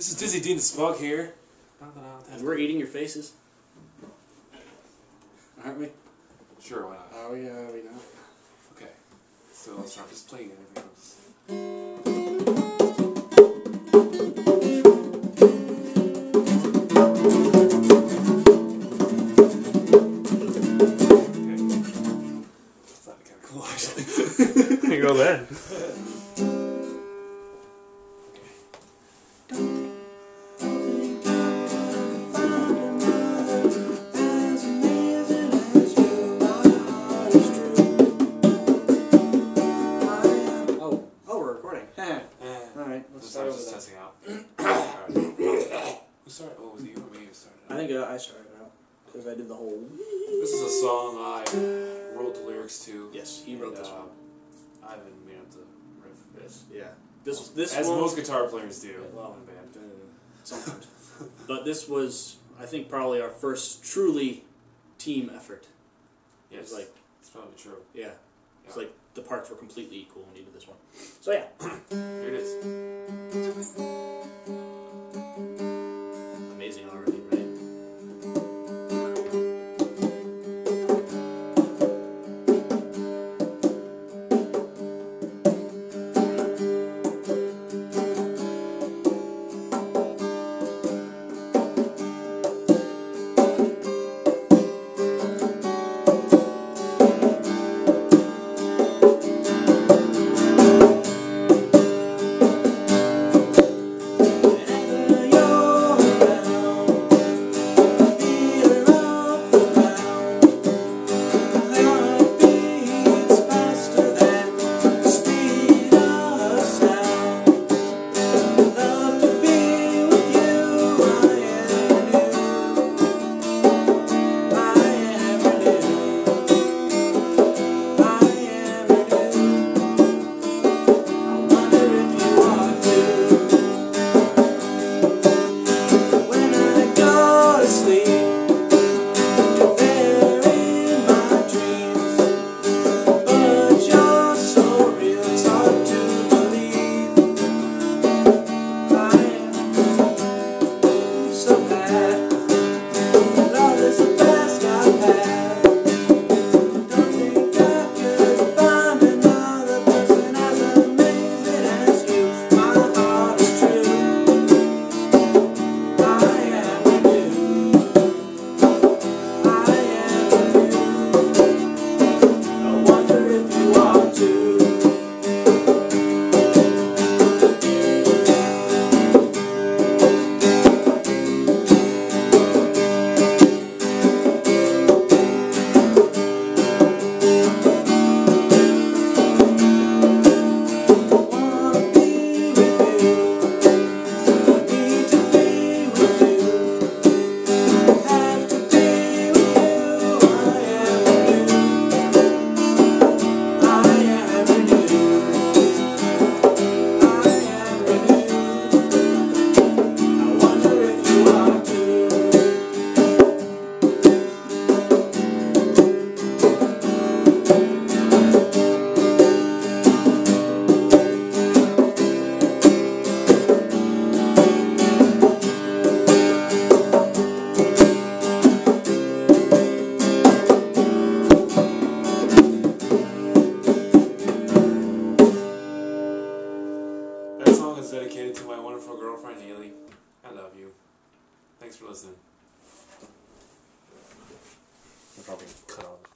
This is Dizzy Dean the Spug here. And we're eating your faces. Aren't we? Sure, why not? Are we not? Okay. So let's start just playing everything else. That's not kind of cool, actually. There you go then. Alright, let's start over that. Testing out. Who started? Oh, was it you or me who started? I think I started out because I did the whole. This is a song I wrote the lyrics to. Yes, he wrote this one. I haven't made up the riff. Yes, yeah. This as one, most guitar players do. Yeah, well, in band. Sometimes. But this was, I think, probably our first truly team effort. Yes, It's like, it's probably true. yeah. It's like the parts were completely equal when you did this one. So yeah. Here it is. Amazing already, right? That song is dedicated to my wonderful girlfriend, Haley. I love you. Thanks for listening. I'll probably cut all this.